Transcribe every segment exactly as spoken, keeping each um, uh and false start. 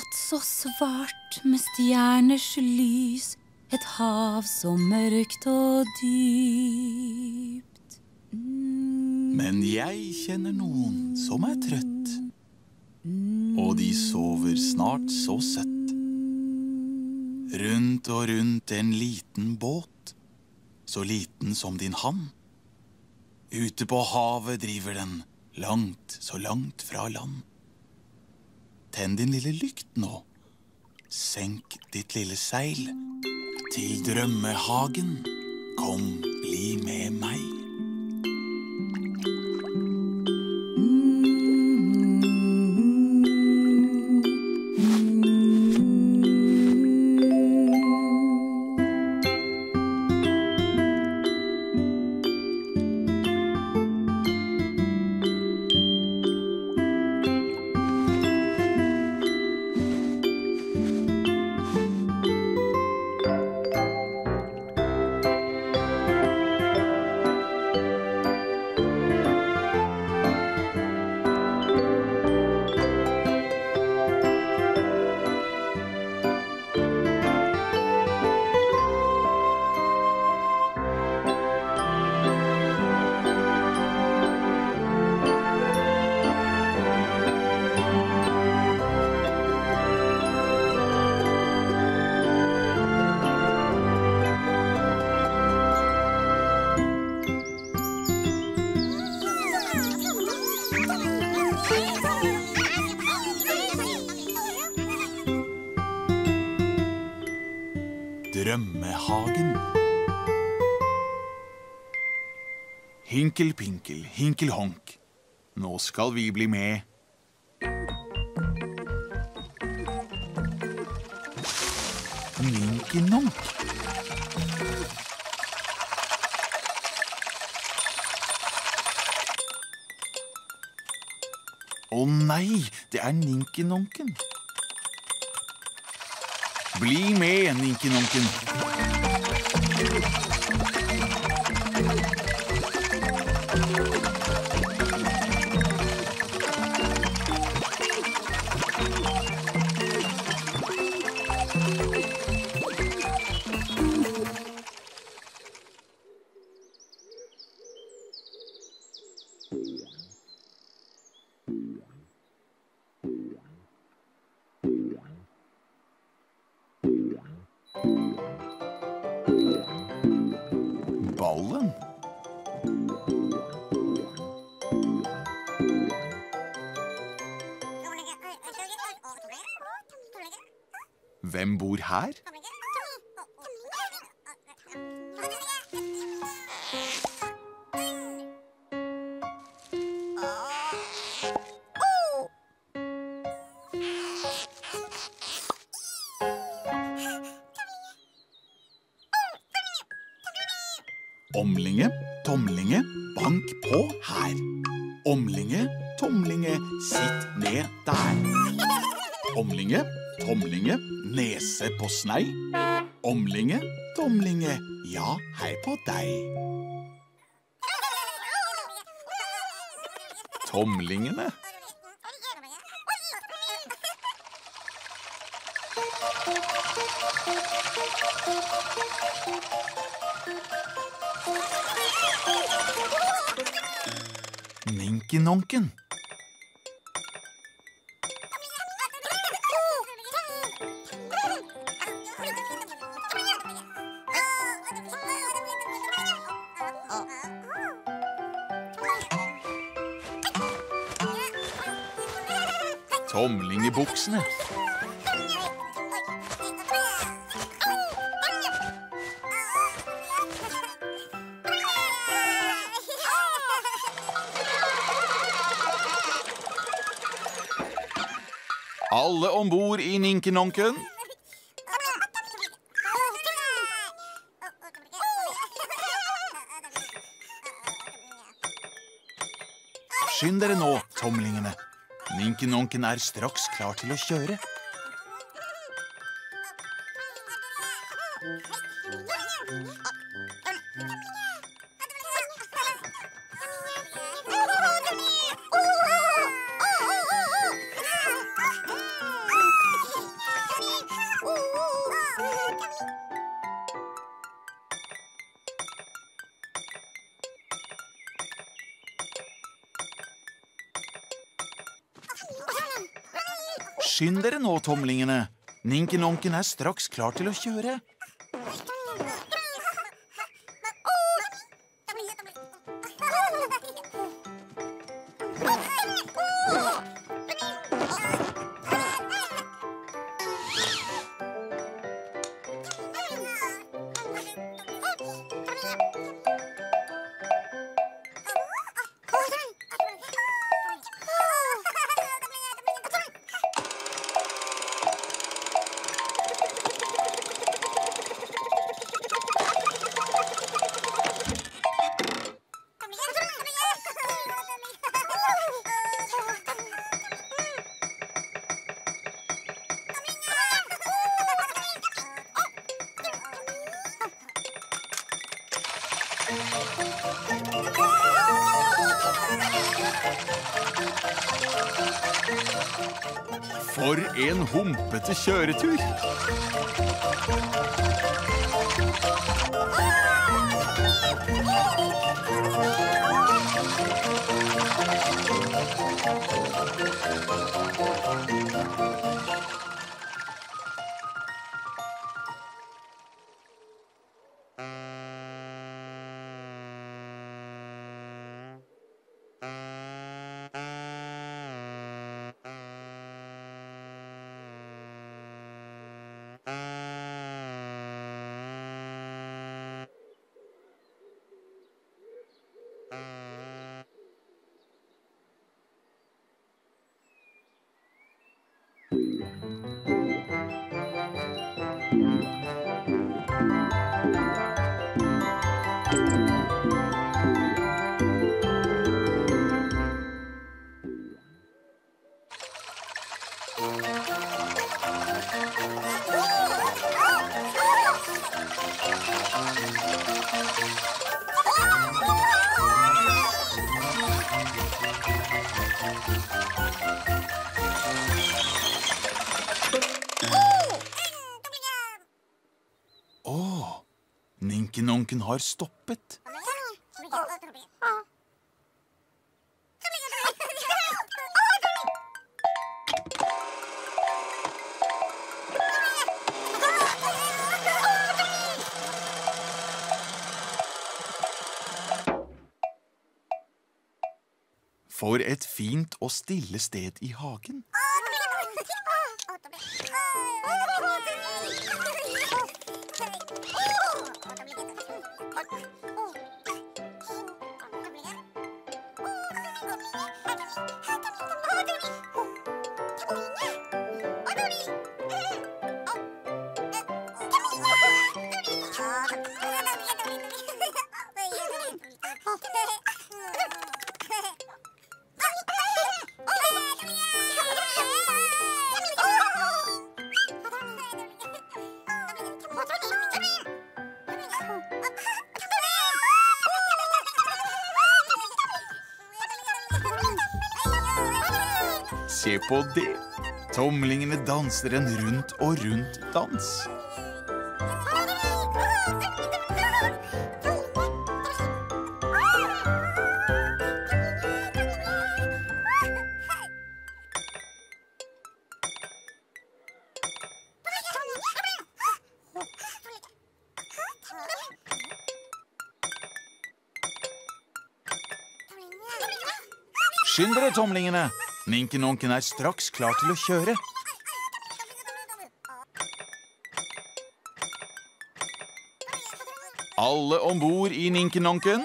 natt så svart med stjerners lys, et hav så mørkt og dypt. Mm. Men jeg kjenner noen som er trøtt, og de sover snart så søtt. Rundt og rundt en liten båt, så liten som din hand. Ute på havet driver den, langt, så langt fra land. Tenn din lille lykt nå, senk ditt lille seil. Til drømmehagen, kom, bli med meg. Drømmehagen. Hinkel, pinkel, hinkel, honk. Nå skal vi bli med. Ninkinonk. Å nei, det er Ninkinonken. Bli med, Ninkinonken. Ballen. Hvem bor her? Omlinge, tomlinge, bank på her. Omlinge, tomlinge, sitt ned der. Omlinge, tomlinge, nese på snei. Omlinge, tomlinge, ja, hei på deg. Tomlingene. Ninkinonken. Tomlingebuksene. Alle ombord i Ninkinonken. Skynd dere nå, tomlingene. Ninkinonken er straks klar til å kjøre. Skynd dere nå, tomlingene. Ninken-onken er straks klar til å kjøre. For en humpete kjøretur! Ninken-onken har stoppet. For et fint og stille sted i hagen. Se på det! Tomlingene danser en rundt og rundt dans. Skynd dere, tomlingene! Ninken-onken er straks klar til å kjøre. Alle ombord i Ninken-onken.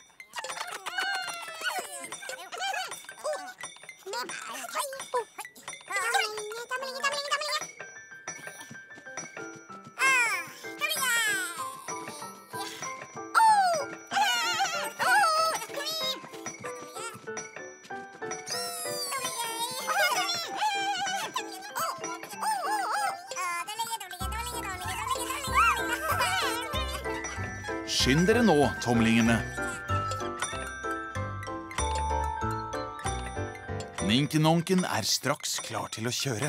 Skynd dere nå, tomlingene. Ninken-onken er straks klar til å kjøre.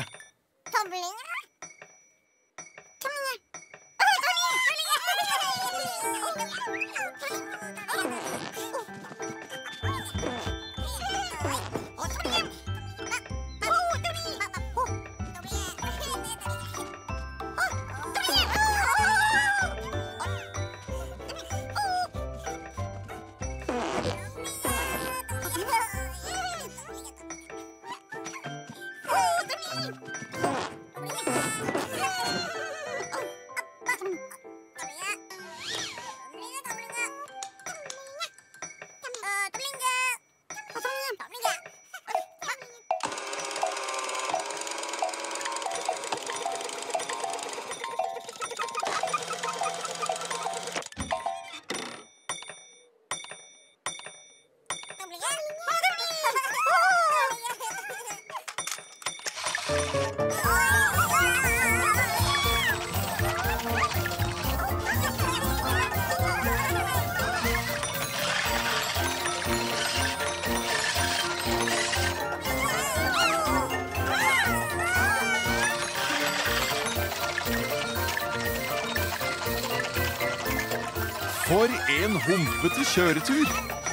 For en humpete kjøretur!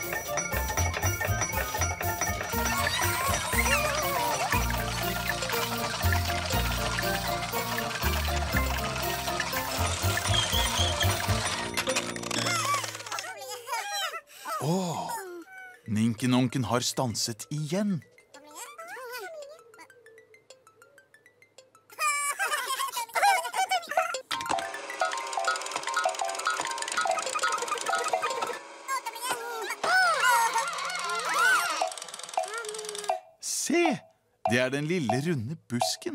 Åh, Ninken-Onken har stanset igjen. Se, det er den lille runde busken.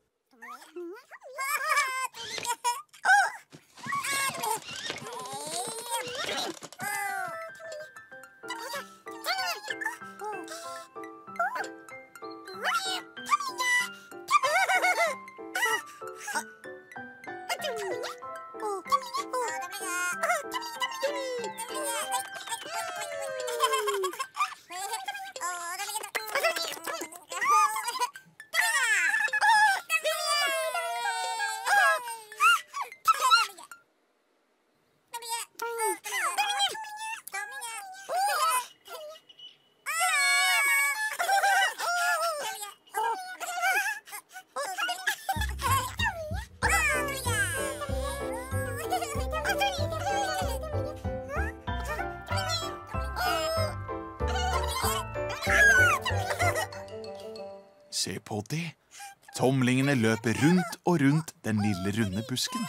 Se på det. Tomlingene løper rundt og rundt den lille runde busken.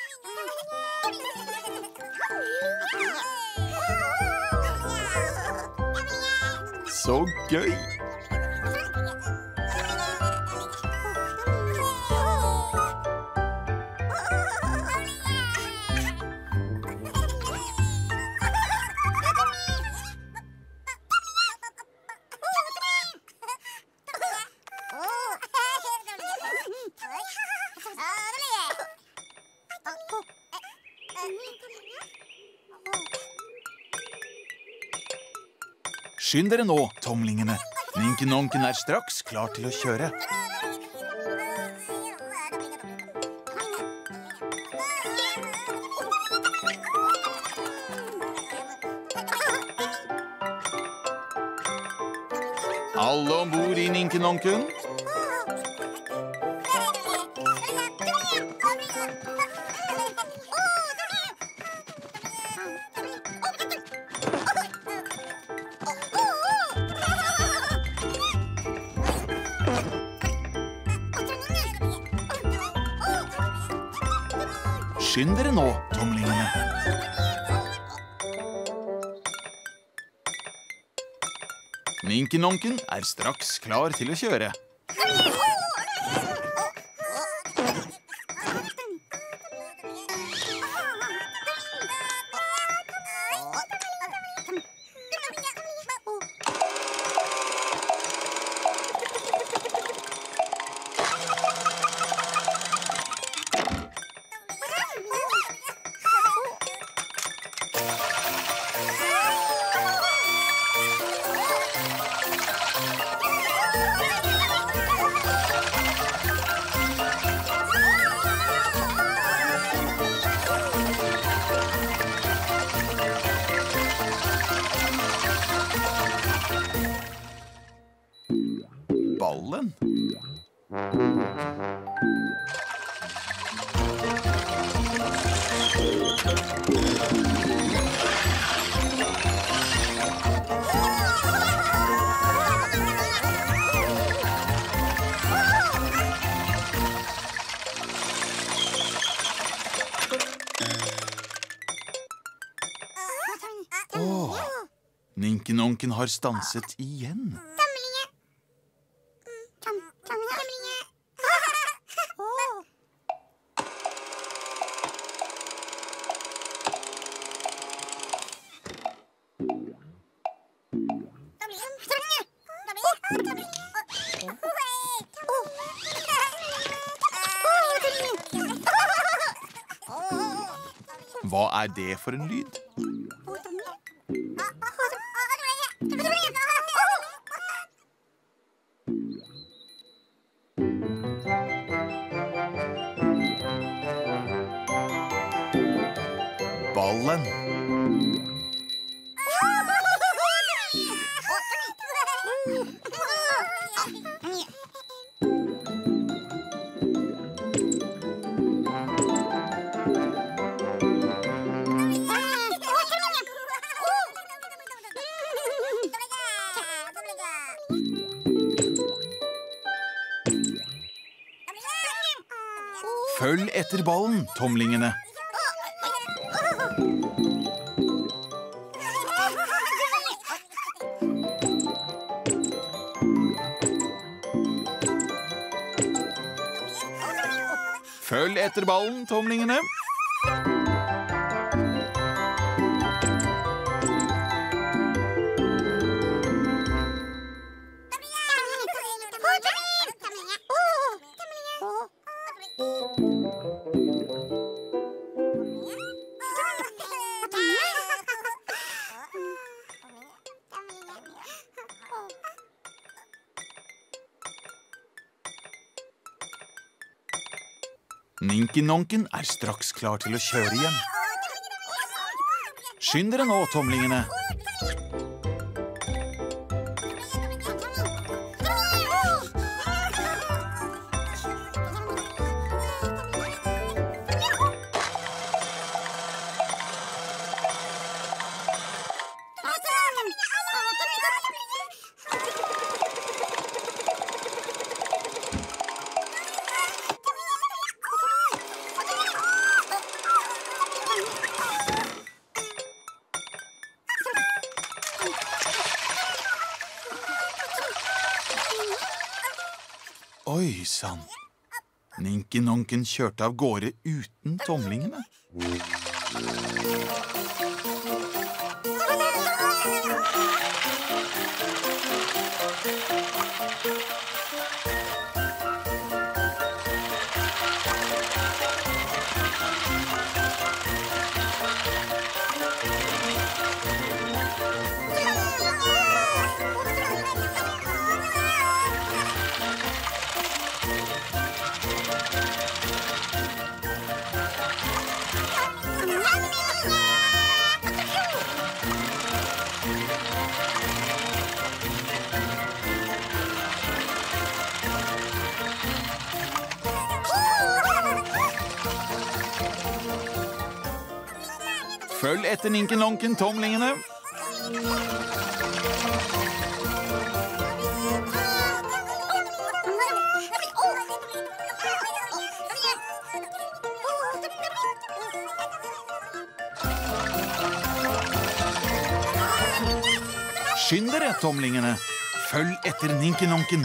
Så gøy! Skynd dere nå, tomlingene. Ninken-Onken er straks klar til å kjøre. Alle ombord i Ninken-Onken. Skynd dere nå, tomlingene. Ninken-Onken er straks klar til å kjøre. Ballen. Åh, Ninken-Onken har stanset igjen. Hva er det for en lyd? Ballen. Følg etter ballen, tomlingene. Følg etter ballen, tomlingene. Ninken-nonken er straks klar til å kjøre igjen. Skynd dere nå, tomlingene. Oi, sann. Ninken-nonken kjørte av gårde uten tomlingene. Følg etter Ninken-nonken, tomlingene. Skynd dere, tomlingene. Følg etter Ninken-nonken.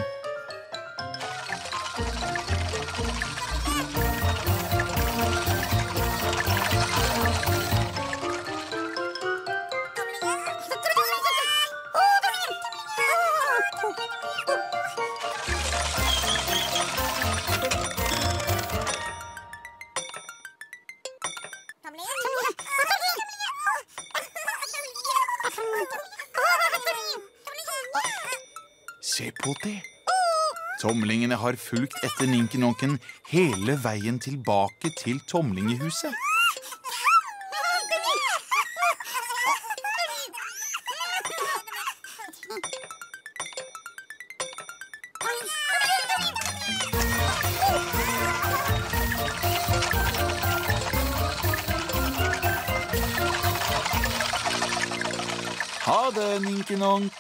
Se på det. Tomlingene har fulgt etter Ninken-nonken hele veien tilbake til tomlingehuset. Ha det, Ninken-nonk.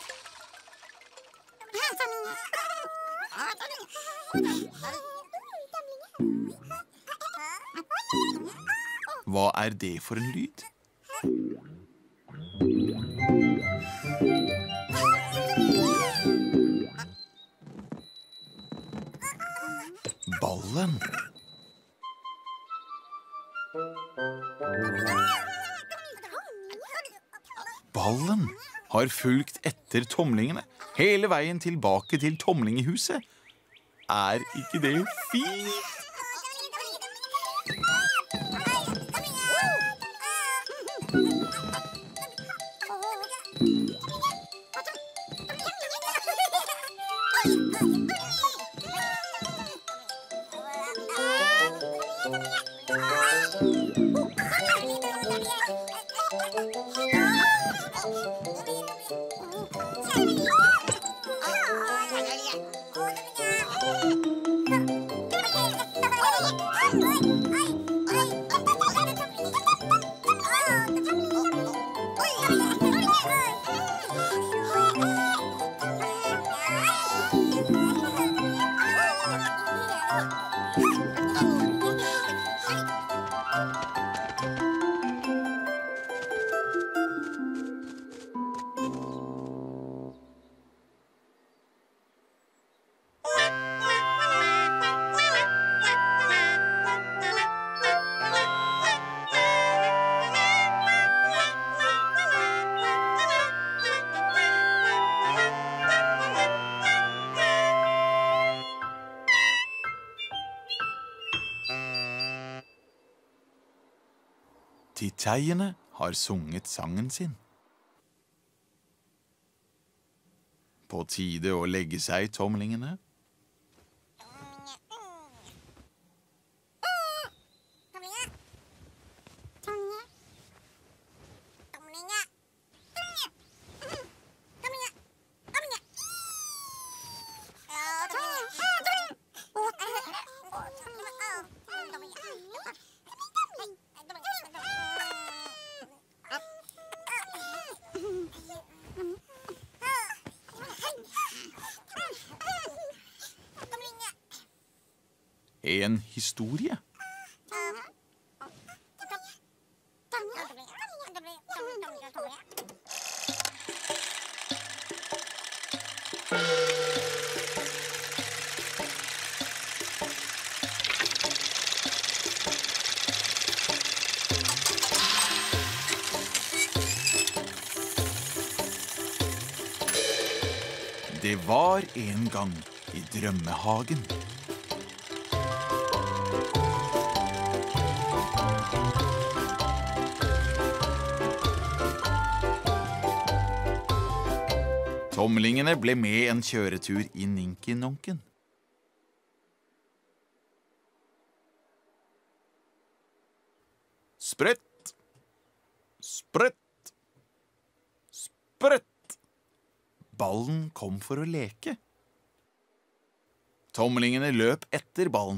Hva er det for en lyd? Ballen. Ballen har fulgt etter tomlingene hele veien tilbake til tomlingehuset. Er ikke det fint? Titeierne har sunget sangen sin. På tide å legge seg, tomlingene. En historie. Det var en gang i drømmehagen. Tomlingene ble med en kjøretur i Ninki-Nonken. Sprett, sprett, sprett. Ballen kom for å leke. Tomlingene løp etter ballen.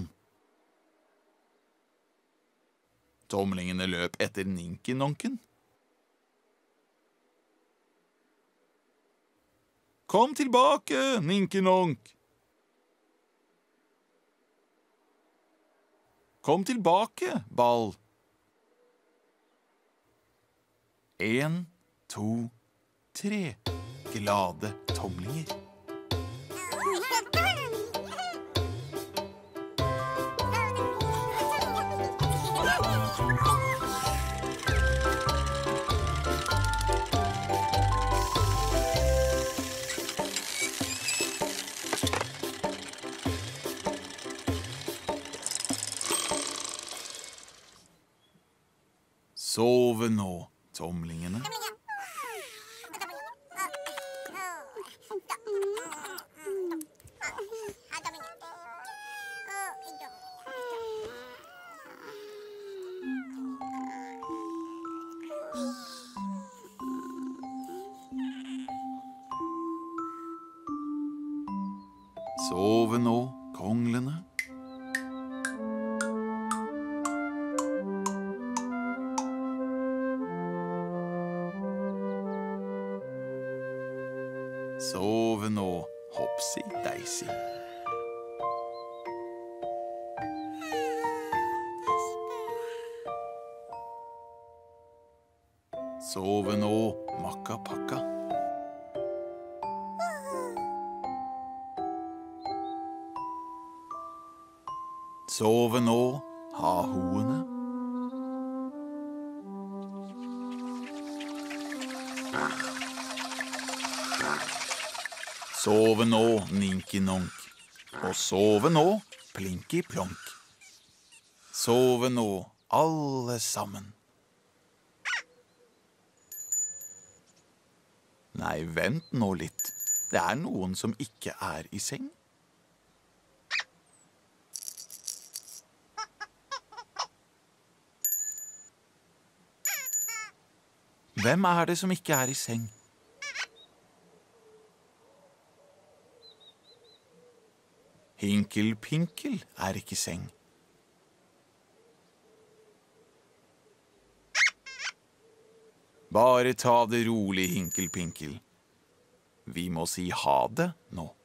Tomlingene løp etter Ninki-Nonken. Kom tilbake, Ninki-Nonk! Kom tilbake, ball! En, to, tre. Glade tomlinger. Sove nå, tomlingene. Sove nå, konglene. Sove nå, Hopsi-Daisy. Sove nå, Makka-Pakka. Sove nå, Ha-Hoene. Sove nå, Ninki-Nonk. Og sove nå, Plinki-Plonk. Sove nå, alle sammen. Nei, vent nå litt. Det er noen som ikke er i seng. Hvem er det som ikke er i seng? Hinkel-Pinkel er ikke i seng. Bare ta det rolig, Hinkel-Pinkel. Vi må si ha det nå.